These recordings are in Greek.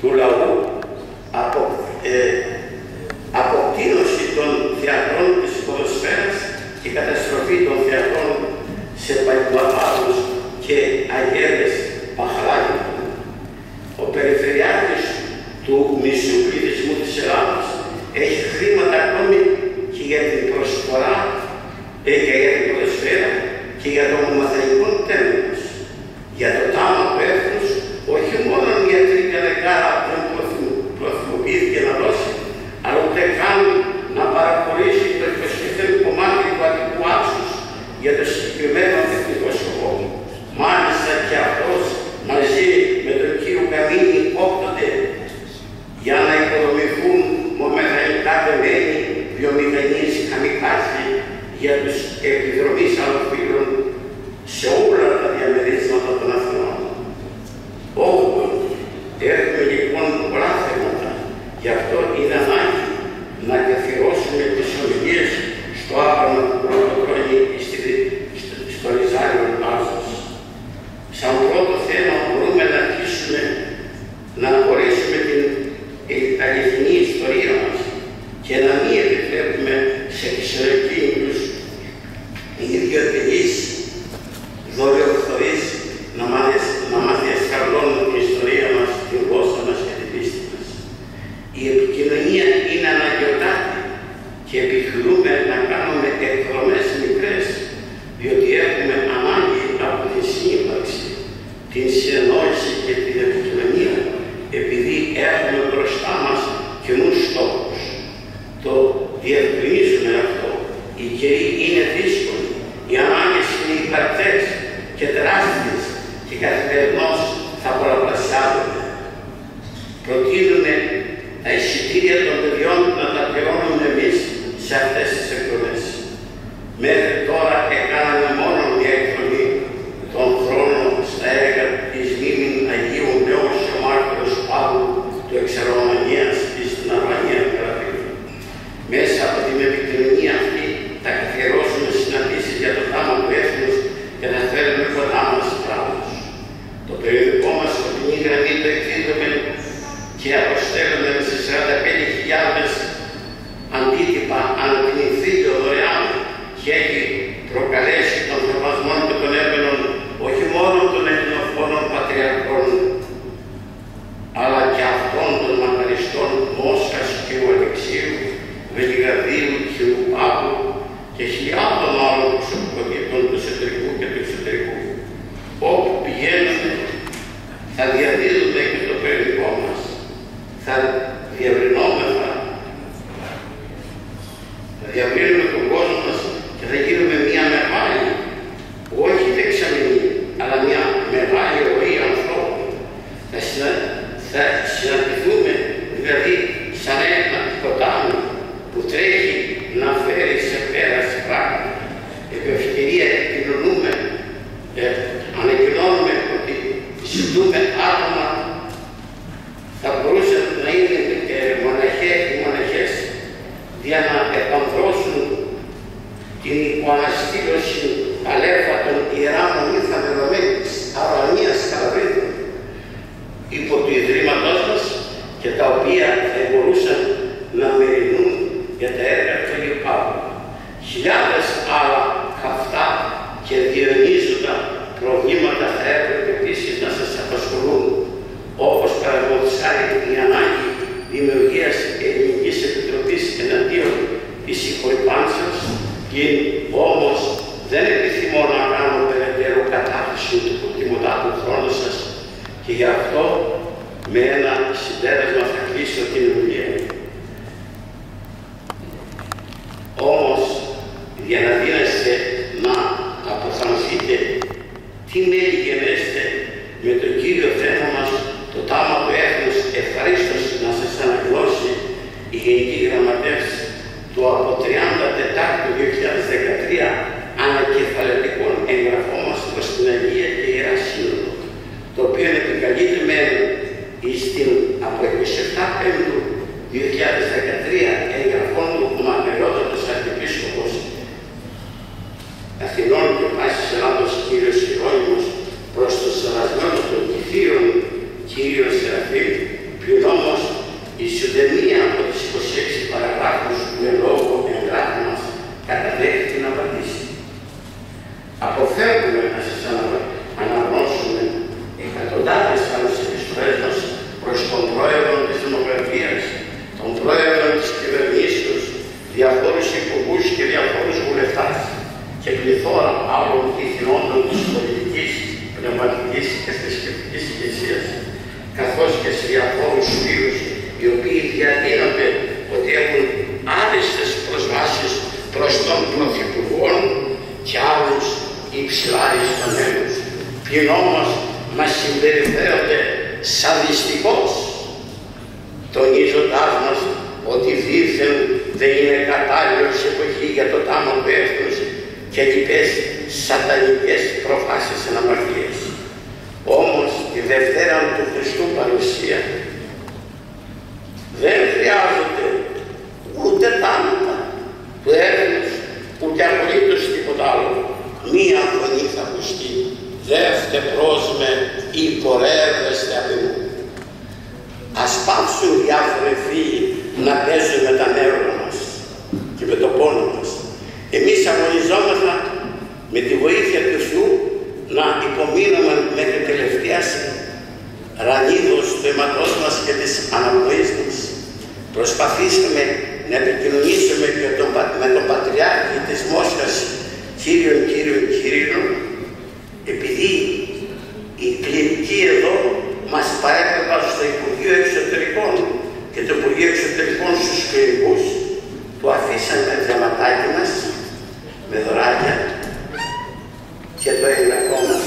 του λαού, αποκτήνωση των θεατρών της ποδοσφαίρας και καταστροφή των θεατρών σε παϊπλαπάδους και αγέρες παχλάκια. Ο περιφερειάρχης του μισού πληθυσμού της Ελλάδας έχει χρήματα ακόμη και για την προσφορά, και για την ποδοσφαίρα και για τον μαθαϊκό τέμενος. Για το τάμα του έθνους, όχι μόνο για τρίτη δεκάρα δεν προθυμοποιήθηκε να δώσει, αλλά ούτε καν να παραχωρήσει το 25ο κομμάτι του Αττικού άξους για το συγκεκριμένο εθνικό σκοπό. Μάλιστα και αυτός μαζί με τον κύριο Καμίνη όκτοτε για να οικοδομηθούν μεθανικά δεμένοι βιομηχανίες καμικάζι για τους επιδρομείς αλλοφύλων σε όλα τα διαμερίσματα των Αθηνών. Όποτε έχουμε λοιπόν πολλά θέματα, γι' αυτό είναι ανάγκη να καθιερώσουμε τις ομιλίες στο άπανο του πρωτοκρόνη στο Ριζάριο Άζος. Σαν πρώτο θέμα μπορούμε να αρχίσουμε να ορίσουμε την αληθινή ιστορία μας και να μην επιτρέπουμε σε φυσιολογικούς ιδιωτελείς δωρεοφθορείς να μας διασκαλώνουν την ιστορία μας, την γλώσσα μας και την πίστη μας. Η επικοινωνία είναι αναγκαιοτάτη και επιχειρούμε να κάνουμε εκδρομές μικρές, διότι έχουμε ανάγκη από την σύμπραξη, την συνεννόηση και την επικοινωνία, επειδή έχουμε μπροστά μας καινούς στόχους. Το διευκρινίζουμε αυτό. Οι καιροί είναι δύσκολοι, οι ανάγκες είναι υπαρκτές και τεράστιες και καθημερινώς θα πολλαπλασιάζονται. Προτείνουμε τα εισιτήρια των παιδιών να τα πληρώνουμε εμείς σε αυτές τις εκδρομές. Μέχρι τώρα έκαναμε μόνο μια εκδρομή των χρόνων στα έργα της μνήμης Αγίου Νέος και ο Μάρτυρος Παύλου του Εξαρρομανίας στην Αρβανία Καραβίου. Μέσα από την επικοινωνία αυτή θα καθιερώσουμε συναντήσεις για το τάμα του έθνους και θα φέρουμε κοντά μας πράγματος. Το περιοδικό μας σκοτεινή γραμμή το εκδίδουμε και αποστέλουμε σε 45.000 αντίτυπα αναπνηθήτων δωρεάν και έχει προκαλέσει τον θαυμασμό και των έμπαινων όχι μόνο των ελληνοφώνων πατριαρχών, αλλά και αυτών των μακαριστών Μόσχας και Αλεξίου, Βελιγραδίου, Χιλού Παύλου και χιλιάδων άλλων προσωπικότητων του εσωτερικού και του εξωτερικού. Όπου πηγαίνουμε θα διαδίδουμε και το περιοδικό μας. Θα διαβρινόμεθα, θα διαβρύνουμε τον κόσμο μας και θα γίνουμε μια μεγάλη, όχι δεξαμενή, αλλά μια μεγάλη ροή ανθρώπων. Θα συναντηθούμε δηλαδή σαν ένα ποτάμι που τρέχει να φέρει σε πέρας πράγματα. Επί ευκαιρία επικοινωνούμε, ανακοινώνουμε ότι συντούμε άτομα θα μπορούσαν να είναι μοναχές για να επανδρώσουν την υποαναστήλωση αλέφατων ιερά μονή θαμεδομένης Αρβανίας Καλαβρίδου υπό του Ιδρύματός μας και τα οποία θα μπορούσαν να μερινούν για τα έργα του Αγίου Παύλου. Χιλιάδες άλλα καυτά και διαιωνίζοντα προβλήματα θα έπρεπε επίσης να σας απασχολούν, όπως παραδείγματος χάρη η ανάγκη δημιουργίας ελληνικής επιτροπής εναντίον της συγχωρηπάνσεως, και όμως δεν επιθυμώ να κάνω περαιτέρω κατάχρηση του προτιμωτάτου χρόνου σας και γι' αυτό με ένα συμπέρασμα θα κλείσω την ομιλία. Όμως, για να δίνεστε να αποφανθείτε τι μέλη γενέστε με το κύριο θέμα μας, το τάμα του έθνους, ευχαρίστως να σας ανακοινώσει η Γενική Γραμματεύς του από 34/2013 ανακεφαλαιτικών εγγραφών μας προς την Αγία και Ιερά Σύνοδο, το οποίο επικαλείται με στην από 27/5/2013 εγγραφών του Μακαριότατος Αρχιεπίσκοπος Αθηνών και Πάσης Ελλάδος κύριος Ιερώνυμος προς το σεβασμένο των Κυθείων Κύριος Σεραφείμ Πριν όμως η ουδεμία από τις 26 παραγράφους του ελόγου εγγράφου μας καταδέχεται να απαντήσει. Αποφεύγουμε να σας αναγνώσουμε εκατοντάδες άλλες επιστολές μας προς τον πρόεδρο της Δημοκρατίας, τον πρόεδρο της κυβερνήσεως, διαφόρους υπουργούς και διαφόρους βουλευτάς και πληθώρα άλλων ηθινόντων της πολιτικής, πνευματικής και θρησκευτικής ηγεσίας, καθώς και σε διαφόρους φίλους οι οποίοι διαδίνονται ότι έχουν άριστες προσβάσεις προς τον Πρωθυπουργό και άλλους υψηλά ισταμένους, πλην όμως μας συμπεριφέρονται σαδιστικώς, τονίζοντάς μας ότι δήθεν δεν είναι κατάλληλος εποχή για το τάμο του έθνους και λοιπές σατανικές προφάσεις αναμαρτίες. Όμως τη Δευτέρα του Χριστού παρουσία δεν χρειάζεται ούτε τάματα του έθνους, ούτε απολύτως τίποτα άλλο. Μία φωνή θα ακουστεί, δεύτε πρόσμε ή πορεύεστε απ' εμού. Ας πάψουν διάφοροι φίλοι να παίζουν με τα νεύρα μας και με το πόνο μας. Εμείς αγωνιζόμαστε με τη βοήθεια του Θεού να υπομείνουμε μέχρι τελευταίας ρανίδος του αίματός μας και της αναπνοής μας. Προσπαθήσαμε να επικοινωνήσουμε και με τον Πατριάρχη της Μόσχας, Κύριον, επειδή η κλινική εδώ μας παρέπρεπαν στο Υπουργείο Εξωτερικών και το Υπουργείο Εξωτερικών στους κλινικούς του αφήσαμε διαματάκι μας με δωράκια και το έγγραφό μας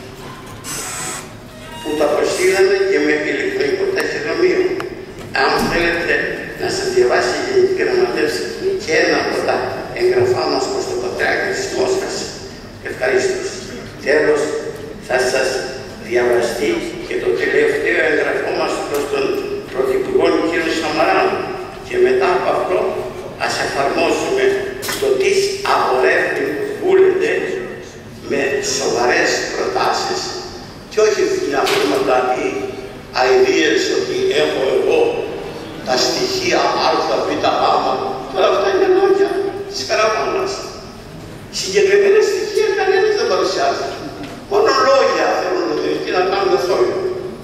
που το αποστήλαμε και με ηλεκτρονικό ταχυδρομείο. Αν θέλετε να σας διαβάσει η Γενική Γραμματεύση και ένα από τα έγγραφά μας προς το Πατριάρχη της Μόσχας, ευχαρίστως. Τέλος, θα σας διαβαστεί και το τελευταίο έγγραφό μας προς τον Πρωθυπουργό κ. Σαμαρά και μετά από αυτό ας εφαρμόσουμε το τι απορρεύεται με σοβαρές προτάσεις και όχι φιλαθήματα ή αηδίες ότι έχω εγώ τα στοιχεία α, β, γ, αλλά αυτά είναι λόγια της καραβάνας. Συγκεκριμένα στοιχεία κανένας δεν παρουσιάζει. Μόνο λόγια θέλουν και να κάνουν το θόρυβο.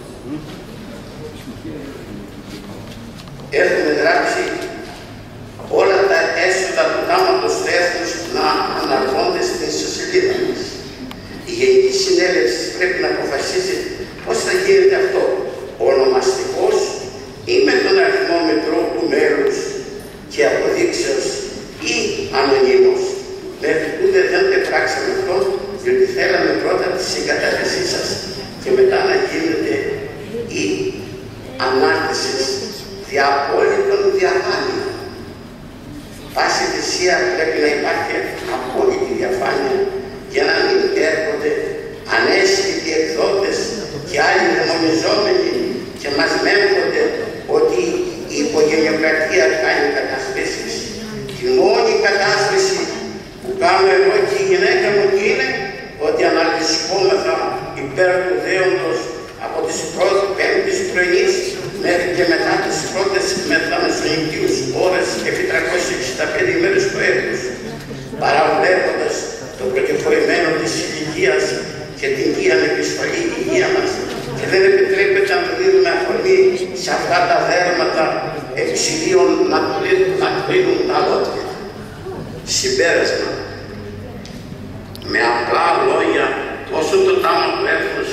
Έχουμε γράψει όλα τα έσοδα του τάματος του έθνους να αναρθώνται στην ιστοσελίδα μας. Η Γενική Συνέλευση πρέπει να αποφασίσει πώς θα γίνεται αυτό, ονομαστικός ή με τον αριθμό μετρόπου μέλους και αποδείξεως ή ανωνύμως. Μέχρι τούτε δεν το πράξαμε αυτό, διότι θέλαμε πρώτα τη συγκατάθεσή σας και μετά να γίνεται η ανάρτηση δια απόλυτων διαφάνεια. Πάση θυσία πρέπει να υπάρχει απόλυτη διαφάνεια για να μην έρχονται ανέσχυτοι εκδότες και άλλοι δαιμονιζόμενοι και μας μέμφονται ότι η οικογενειοκρατία κάνει κατασπίσεις. Η μόνη κατάσπιση που κάνω εγώ και η γυναίκα μου είναι ότι αναλυσκόμεθα υπέρ του δέοντος από τις πρώτες πέμπτης πρωινής μέχρι και μετά τις πρώτες μεταμεσογειακούς ώρες επί 365 ημέρες του έτους, παραβλέποντας το προκεφωρημένο της ηλικίας και την βία επισφαλή υγεία μας και δεν επιτρέπεται να δίνουμε αφορμή σε αυτά τα δέρματα ευσυλίων να κλείνουν τα λόγια. Συμπέρασμα. Με απλά λόγια, όσο το τάμα του έθνους,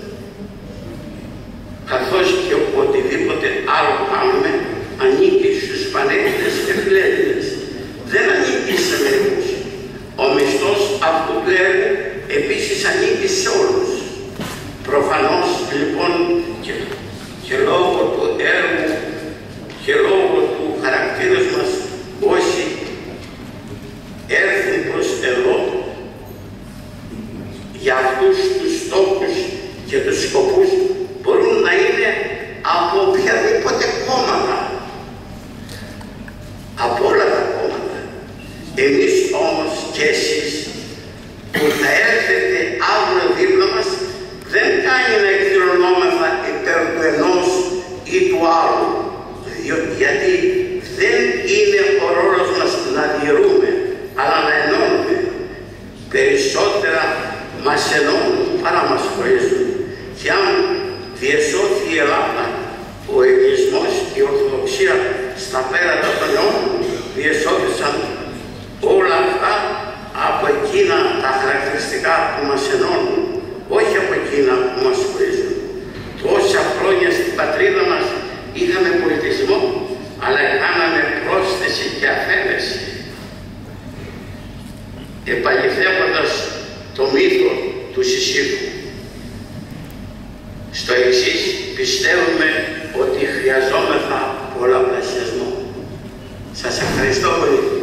καθώς και οτιδήποτε άλλο κάνουμε, ανήκει στους πανέλληνες και φιλέλληνες. Δεν ανήκει σε μερικούς. Ο μισθός αυτού του έργου επίσης ανήκει σε όλους. Προφανώς λοιπόν και λόγω του έργου και λόγω του χαρακτήρας μας, όσοι έρθουν προς εδώ για αυτούς τους στόχους και τους σκοπούς μπορούν να είναι από οποιαδήποτε κόμματα, από όλα τα κόμματα. Εμείς όμως και εσείς που θα έρθετε αύριο δίπλα μας δεν κάνει να εκδηλωνόμεθα υπέρ γιατί δεν είναι ο ρόλος μας να διαιρούμε, αλλά να ενώνουμε. Περισσότερα μας ενώνουν παρά μας χωρίζουν. Και αν διεσώθη η Ελλάδα, ο ελληνισμός και η Ορθοδοξία στα πέρατα των αιώνων διεσώθησαν όλα αυτά από εκείνα τα χαρακτηριστικά που μας ενώνουν, όχι από εκείνα που μας χωρίζουν. Τόσα χρόνια στην πατρίδα μας είχαμε πολιτισμό, αλλά κάναμε πρόσθεση και αφαίρεση. Επαληθεύοντας το μύθο του Σισίφου, στο εξής πιστεύουμε ότι χρειαζόμεθα πολλαπλασιασμό. Σας ευχαριστώ πολύ.